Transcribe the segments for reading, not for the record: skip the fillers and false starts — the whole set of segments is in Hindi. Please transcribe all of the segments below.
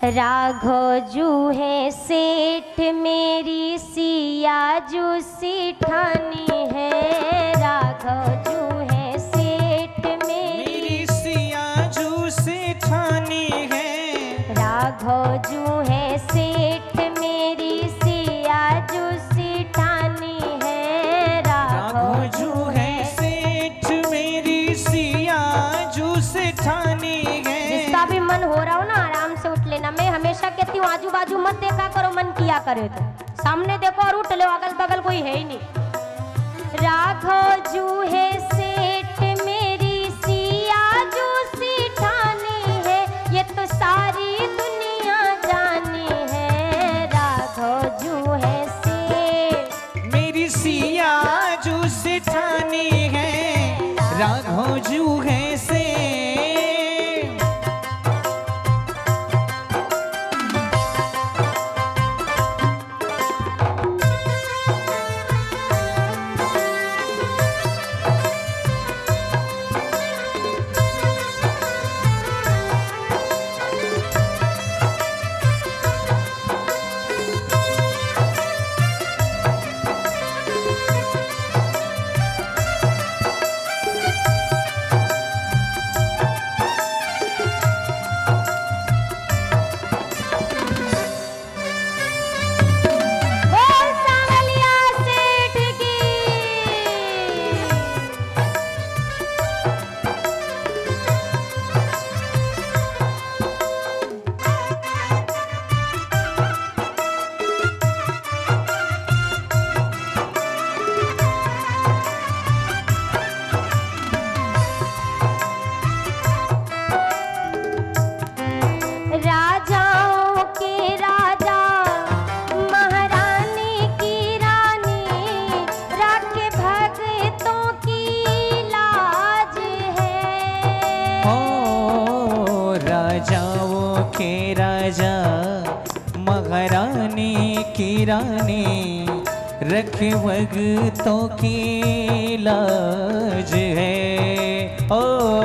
राघव जू है सेठ मेरी सिया जू सिठानी है। राघव जू है सेठ मेरी सिया जू सिठानी है। राघव जू है सेठ मेरी सिया जू सिठानी है। राघव जू है सेठ मेरी सिया जू सिठानी है। जिसका भी मन हो रहा हो ना आराम से उठ लेना। मैं हमेशा कहती हूँ आजू बाजू मत देखा करो, मन किया करो तो सामने देखो और उठ लो, अगल बगल कोई है ही नहीं। राघव जू है सेठ मेरी सिया जू सिठानी है, ये तो सारी दुनिया जानी है। राघव जू है सेठ मेरी सिया जू सिठानी है। राघव जू है सेठ। महारानी की रानी रखे भगतों की लाज है। ओ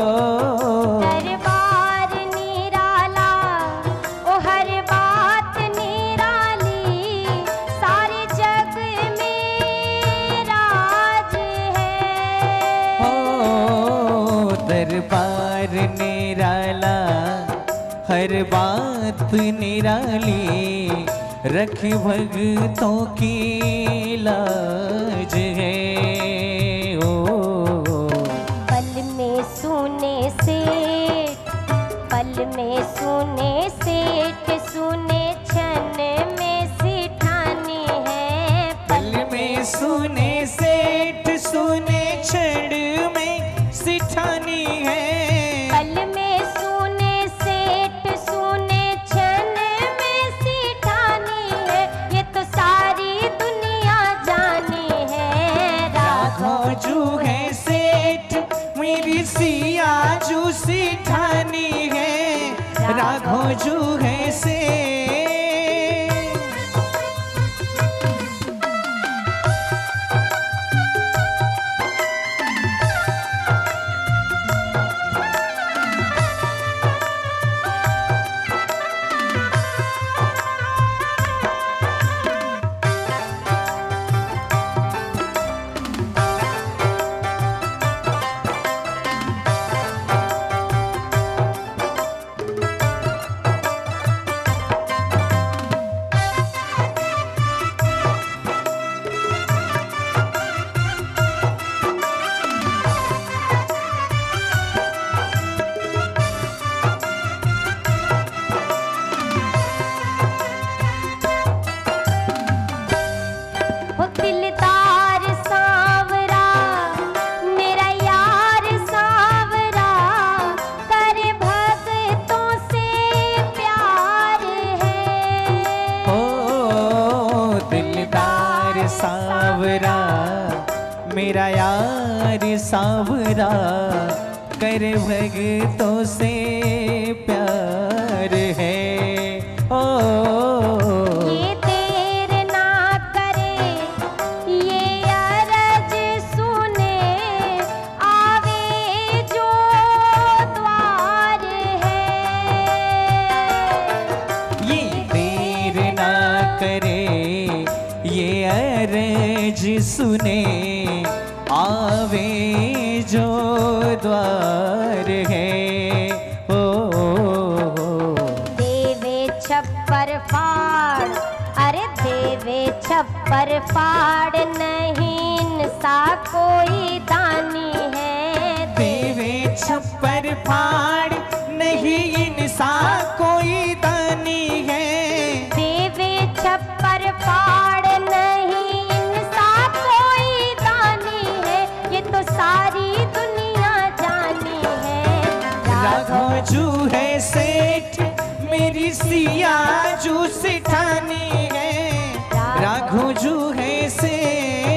दरबार निराला, ओ हर बात निराली, सारे जग में राज है। ओ दरबार निराला हर बात निराली रखी भगतों की लाज है। ओ पल में सुने सेठ, पल में सुने सेठ, सुने क्षण में सिठानी है। पल में सुने सेठ, सुने क्षण में सिठानी है। पल में सुने सेठ, सुने क्षण में सिठानी है, ये तो सारी दुनिया जानी है। राघव जू है सेठ मेरी सिया जू सिठानी है। राघव जू है सेठ। सावरा मेरा यार सावरा कर भगतों से प्यार है। ओ ये देर ना करे, ये अरज सुने, आवे जो द्वार है। करे, ये अर्ज सुने, आवे जो द्वार है। ओ देवे छप्पर फाड़, अरे देवे छप्पर फाड़, नहीं इनसा कोई दानी है। देवे छप्पर फाड़, नहीं इनसा कोई दानी है। देवे छप्पर फाड़, नहीं इनसा कोई दानी है, ये तो सारी दुनिया जानी है। राघव जू है सेठ, मेरी सिया जू सिठानी है। राघव जू है सेठ।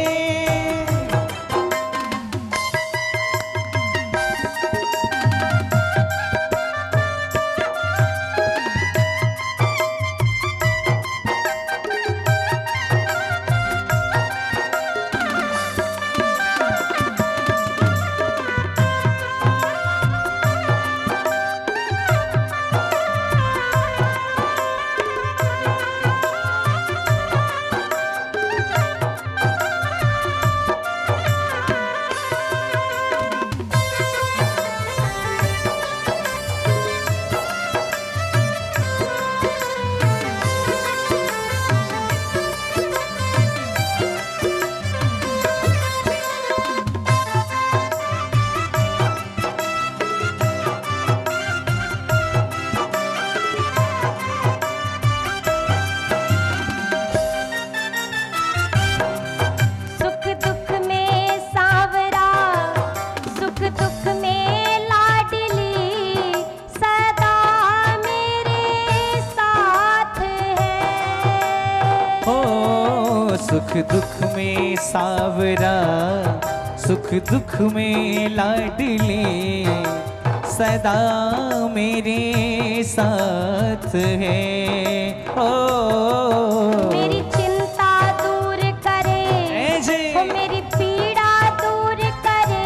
सुख दुख में सावरा, सुख दुख में लाडली, सदा मेरे साथ है। ओ मेरी चिंता दूर करे, वो मेरी पीड़ा दूर करे,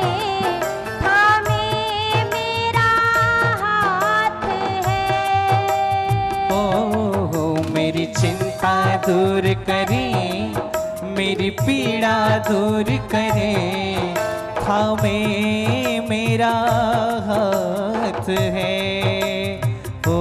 थामे मेरा हाथ है। ओ मेरी चिंता दूर करे, मेरी पीड़ा दूर करे, थामे मेरा हाथ है। ओ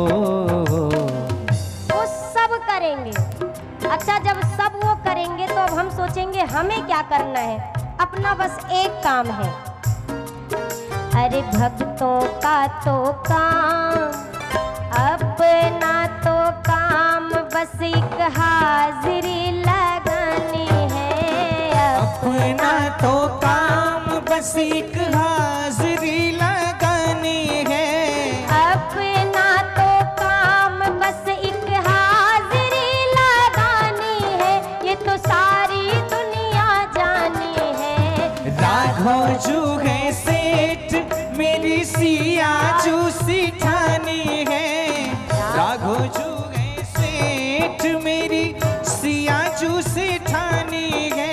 वो सब करेंगे। अच्छा, जब सब वो करेंगे तो अब हम सोचेंगे हमें क्या करना है। अपना बस एक काम है। अरे भक्तों का तो काम, अपना तो काम बस एक हाजिरी लगानी है। अपना तो काम बस एक हाजिरी लगानी है। अपना तो काम बस एक हाजिरी लगानी है, ये तो सारी दुनिया जानी है। राघव जू है सेठ, मेरी सिया जू सिठानी है। राघव जू है सेठ, मेरी सिया जू सिठानी है।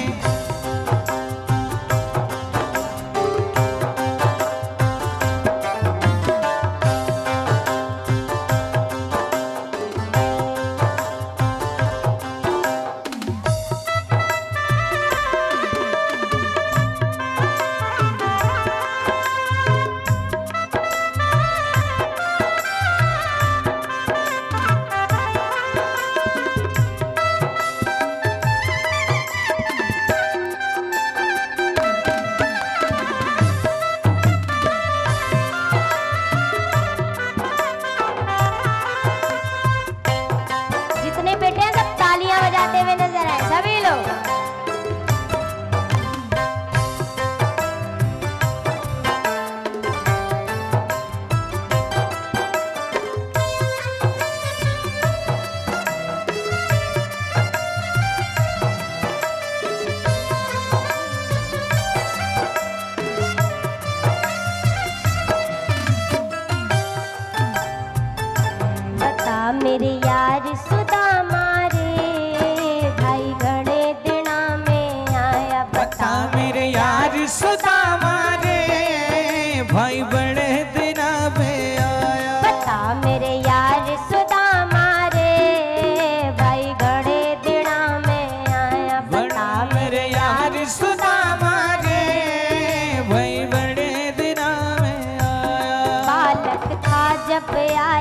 जितने बेटे हैं सब तालियां बजाते हुए नजर आए, सभी लोग। बता मेरे यार सुदामा रे, भाई घड़े दिना में आया। बता मेरे यार सुदामा रे, भाई बड़े दिना में आया। बता मेरे यार सुदामा रे, भाई घड़े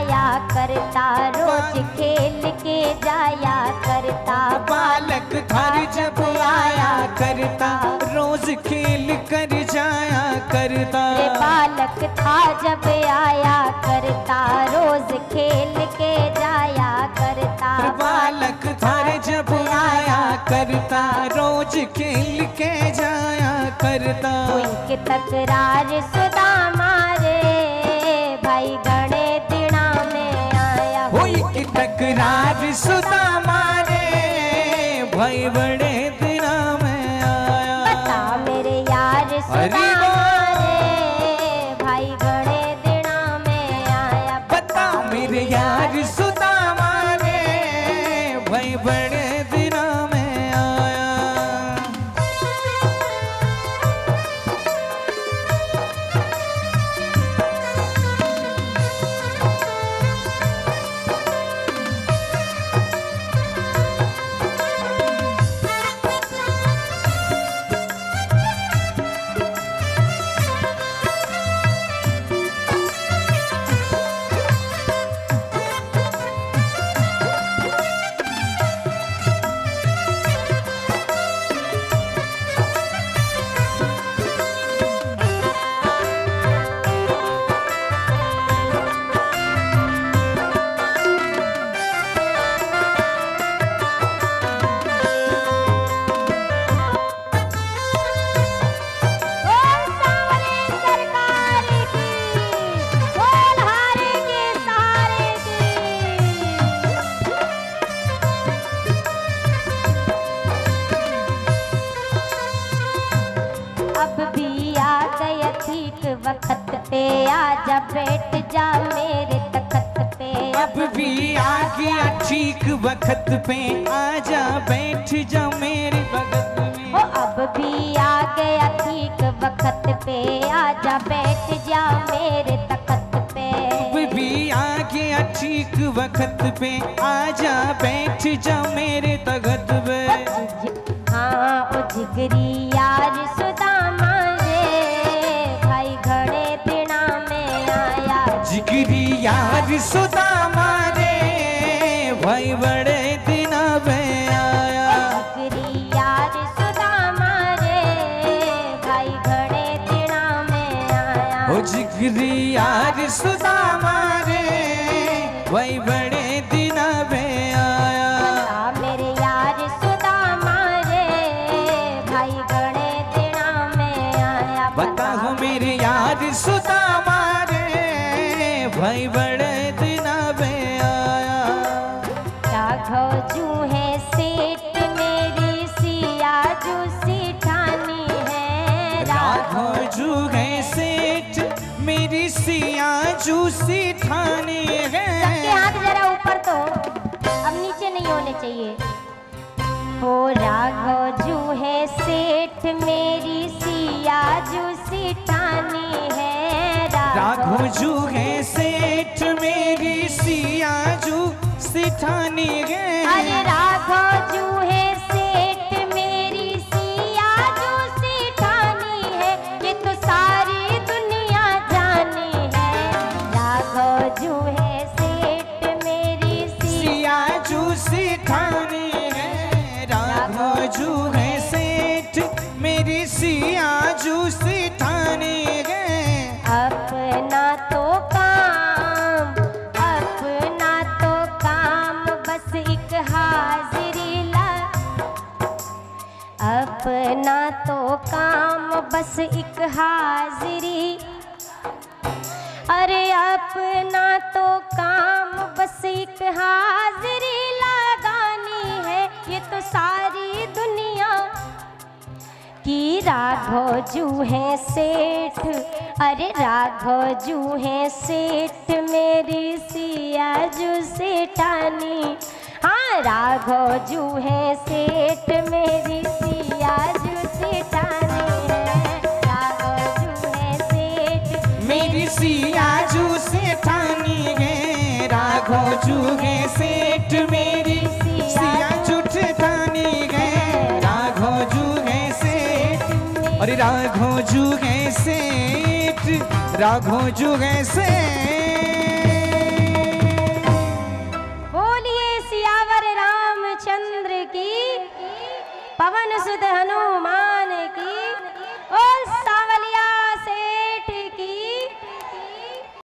जाया करता, रोज खेल के जाया करता। बालक घर जब आया करता, रोज खेल कर जाया करता। ये बालक था जब आया करता, रोज खेल के जाया करता। बालक घर जब आया करता, रोज खेल के जाया करता। कोई तकरार सुदामा रे, भाई घणे दिना में आया। कोई की तकरार सुदामा रे, भाई बड़े दिना में आया। बता मेरे यार सुदामा रे, भाई घणे दिना में आया। बता मेरे यार सुदामा रे, भाई बड़े दिना में आया। बोल सांवरे सरकार की, बोल हारे के सहारे की। अब भी आ गया ठीक वक्त पे, आजा बैठ जा मेरे तख्त पे। अब भी आ गया ठीक वक्त पे, आजा बैठ जा मेरे भगत में। ओ अब भी आ गया ठीक वक्त पे, आजा बैठ जा मेरे तख्त पे। अब भी आ गया ठीक वक्त पे, आजा बैठ जा मेरे तख्त पे। हाँ ओ जिगरी यार सुदामा रे, भाई घणे दिना में आया। जिगरी यार सुदामा रे, भाई बड़े दिना में आया। जिगरी यार सुदामा रे, भाई घणे दिना में आया। ओ जिगरी यार सुदामा रे, भाई बड़े दिना में आया। बता मेरे यार सुदामा रे, भाई घणे दिना में आया। बता हो मेरे यार सुदामा रे, भाई बड़े दिना में आया। राघव जू है सेठ मेरी सिया जू सिठानी है। राघव जू है सेठ, मेरी सिया जू सिठानी है। सबके हाथ जरा ऊपर तो, अब नीचे नहीं होने चाहिए। हो राघव जू है सेठ मेरी सिया जू सिठानी है। राघव जू है सेठ, मेरी सिया जू सिठानी है। अरे राघव जू है सेठ मेरी सिया जू सिठानी है, ये तो सारी दुनिया जानी है। राघव जू है सेठ मेरी सिया जू सिठानी है। राघव जू है सेठ, मेरी सिया जू सिठानी है। अपना तो काम, अपना तो काम बस एक हाजिरी ला। अपना तो काम बस एक हाजिरी। अरे अपना तो काम बस एक हाजिरी लगानी है, ये तो सारी दुनिया की। राघव जू है सेठ, अरे राघव जू है सेठ मेरी सिया जू सेठानी। हाँ राघव जू है सेठ मेरी सिया जू सेठानी है। राघव जू है सेठ मेरी सिया जू सेठानी है। राघव जू है सेठ, मेरी सिया जू सेठानी है। राघव जू है सेठ, अरे राघव जू है सेठ, राघव जू है सेठ। पवन सुत हनुमान